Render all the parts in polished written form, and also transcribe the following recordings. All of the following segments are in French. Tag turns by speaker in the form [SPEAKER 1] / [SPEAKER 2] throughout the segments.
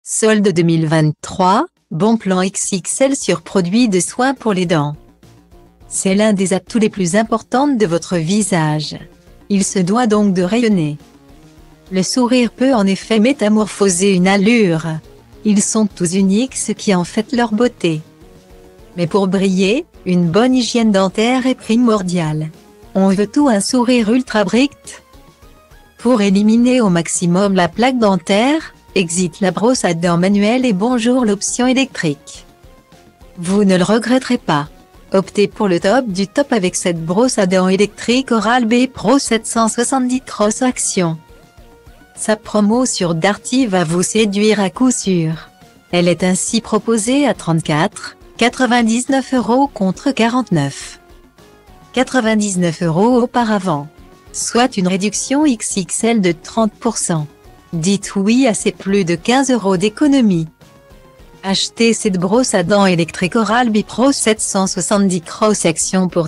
[SPEAKER 1] Solde 2023, bon plan XXL sur produits de soins pour les dents. C'est l'un des atouts les plus importants de votre visage. Il se doit donc de rayonner. Le sourire peut en effet métamorphoser une allure. Ils sont tous uniques, ce qui en fait leur beauté. Mais pour briller, une bonne hygiène dentaire est primordiale. On veut tout un sourire ultra bright. Pour éliminer au maximum la plaque dentaire, exit la brosse à dents manuelle et bonjour l'option électrique. Vous ne le regretterez pas. Optez pour le top du top avec cette brosse à dents électrique Oral-B Pro 770 Cross Action. Sa promo sur Darty va vous séduire à coup sûr. Elle est ainsi proposée à 34,99 € contre 49,99 € auparavant. Soit une réduction XXL de 30%. Dites oui à ces plus de 15 € d'économie. Achetez cette brosse à dents électrique Oral-B Pro 770 Cross Action pour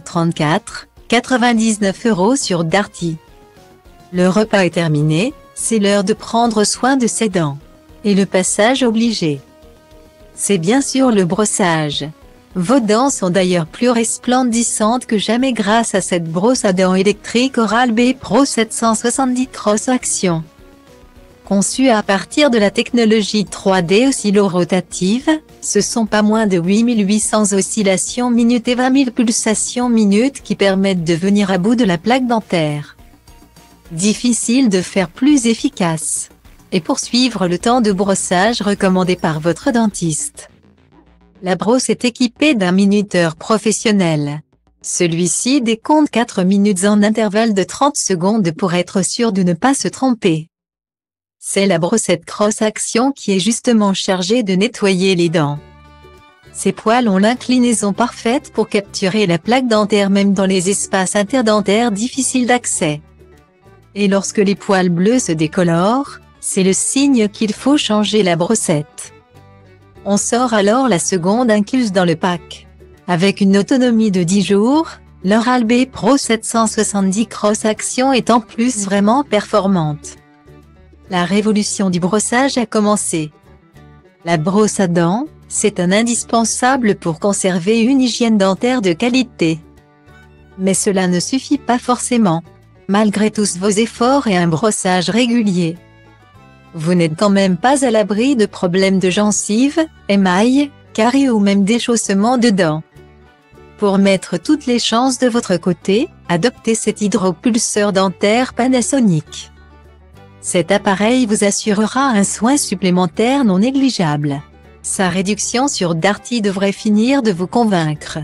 [SPEAKER 1] 34,99 € sur Darty. Le repas est terminé, c'est l'heure de prendre soin de ses dents. Et le passage obligé, c'est bien sûr le brossage. Vos dents sont d'ailleurs plus resplendissantes que jamais grâce à cette brosse à dents électrique Oral-B Pro 770 Cross Action. Conçue à partir de la technologie 3D oscillo-rotative, ce sont pas moins de 8800 oscillations minutes et 20 000 pulsations minutes qui permettent de venir à bout de la plaque dentaire. Difficile de faire plus efficace. Et poursuivre le temps de brossage recommandé par votre dentiste. La brosse est équipée d'un minuteur professionnel. Celui-ci décompte 4 minutes en intervalle de 30 secondes pour être sûr de ne pas se tromper. C'est la brossette Cross Action qui est justement chargée de nettoyer les dents. Ces poils ont l'inclinaison parfaite pour capturer la plaque dentaire même dans les espaces interdentaires difficiles d'accès. Et lorsque les poils bleus se décolorent, c'est le signe qu'il faut changer la brossette. On sort alors la seconde incluse dans le pack. Avec une autonomie de 10 jours, l'Oral-B Pro 770 Cross Action est en plus vraiment performante. La révolution du brossage a commencé. La brosse à dents, c'est un indispensable pour conserver une hygiène dentaire de qualité. Mais cela ne suffit pas forcément. Malgré tous vos efforts et un brossage régulier, vous n'êtes quand même pas à l'abri de problèmes de gencives, émail, caries ou même déchaussement de dents. Pour mettre toutes les chances de votre côté, adoptez cet hydropulseur dentaire Panasonic. Cet appareil vous assurera un soin supplémentaire non négligeable. Sa réduction sur Darty devrait finir de vous convaincre.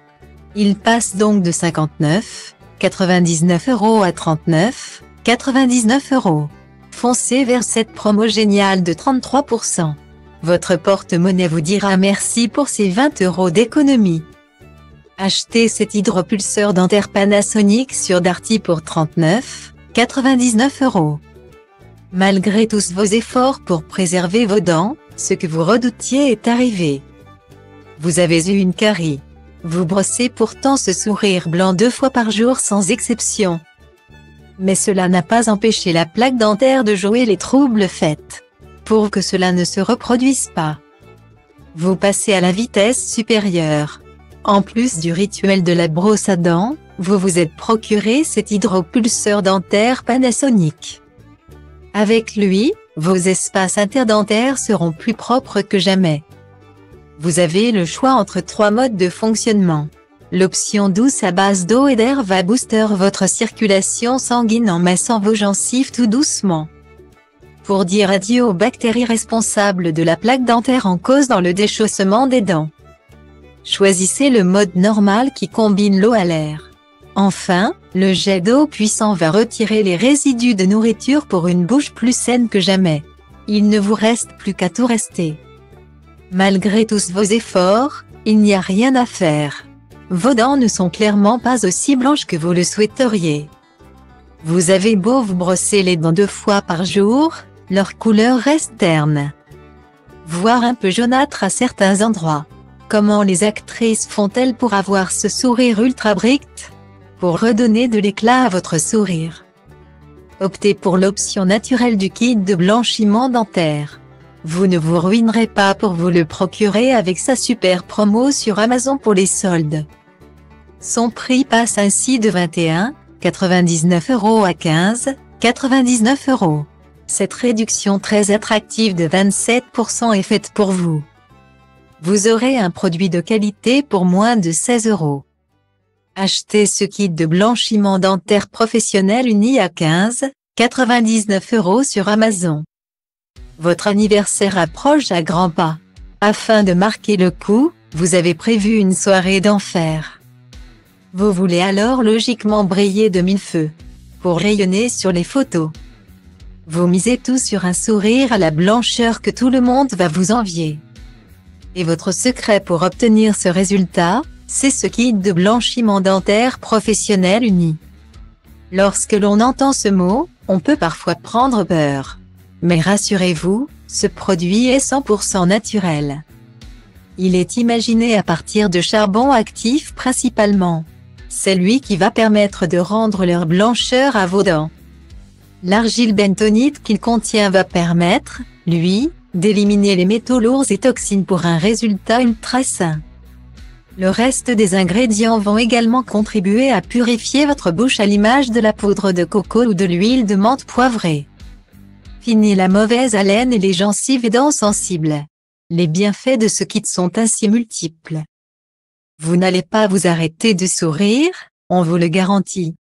[SPEAKER 1] Il passe donc de 59,99 € à 39,99 €. Foncez vers cette promo géniale de 33%. Votre porte-monnaie vous dira merci pour ces 20 € d'économie. Achetez cet hydropulseur dentaire Panasonic sur Darty pour 39,99 €. Malgré tous vos efforts pour préserver vos dents, ce que vous redoutiez est arrivé. Vous avez eu une carie. Vous brossez pourtant ce sourire blanc 2 fois par jour sans exception. Mais cela n'a pas empêché la plaque dentaire de jouer les troubles faits. Pour que cela ne se reproduise pas, vous passez à la vitesse supérieure. En plus du rituel de la brosse à dents, vous vous êtes procuré cet hydropulseur dentaire Panasonic. Avec lui, vos espaces interdentaires seront plus propres que jamais. Vous avez le choix entre 3 modes de fonctionnement. L'option douce à base d'eau et d'air va booster votre circulation sanguine en massant vos gencives tout doucement. Pour dire adieu aux bactéries responsables de la plaque dentaire en cause dans le déchaussement des dents. Choisissez le mode normal qui combine l'eau à l'air. Enfin, le jet d'eau puissant va retirer les résidus de nourriture pour une bouche plus saine que jamais. Il ne vous reste plus qu'à tout rester. Malgré tous vos efforts, il n'y a rien à faire. Vos dents ne sont clairement pas aussi blanches que vous le souhaiteriez. Vous avez beau vous brosser les dents 2 fois par jour, leur couleur reste terne, voire un peu jaunâtre à certains endroits. Comment les actrices font-elles pour avoir ce sourire ultra bright? Pour redonner de l'éclat à votre sourire, optez pour l'option naturelle du kit de blanchiment dentaire. Vous ne vous ruinerez pas pour vous le procurer avec sa super promo sur Amazon pour les soldes. Son prix passe ainsi de 21,99 € à 15,99 €. Cette réduction très attractive de 27% est faite pour vous. Vous aurez un produit de qualité pour moins de 16 €. Achetez ce kit de blanchiment dentaire professionnel uni à 15,99 € sur Amazon. Votre anniversaire approche à grands pas. Afin de marquer le coup, vous avez prévu une soirée d'enfer. Vous voulez alors logiquement briller de mille feux pour rayonner sur les photos. Vous misez tout sur un sourire à la blancheur que tout le monde va vous envier. Et votre secret pour obtenir ce résultat, c'est ce kit de blanchiment dentaire professionnel uni. Lorsque l'on entend ce mot, on peut parfois prendre peur. Mais rassurez-vous, ce produit est 100% naturel. Il est imaginé à partir de charbon actif principalement. C'est lui qui va permettre de rendre leur blancheur à vos dents. L'argile bentonite qu'il contient va permettre, lui, d'éliminer les métaux lourds et toxines pour un résultat ultra sain. Le reste des ingrédients vont également contribuer à purifier votre bouche à l'image de la poudre de coco ou de l'huile de menthe poivrée. Fini la mauvaise haleine et les gencives et dents sensibles. Les bienfaits de ce kit sont ainsi multiples. Vous n'allez pas vous arrêter de sourire, on vous le garantit.